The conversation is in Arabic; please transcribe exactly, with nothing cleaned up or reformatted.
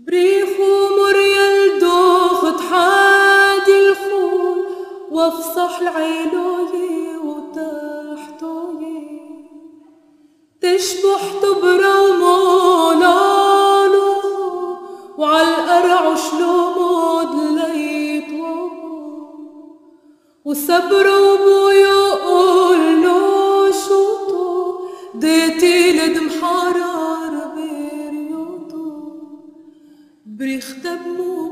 بريخو مريال دوخت حادي الخول وافصح العيلوية وتحتوية تشبح تبرى ومولالو وعالقرع شلومو دليت وصبر وبويو قولو شوطو ديتي لدم حرار بريوتو بريخ دمو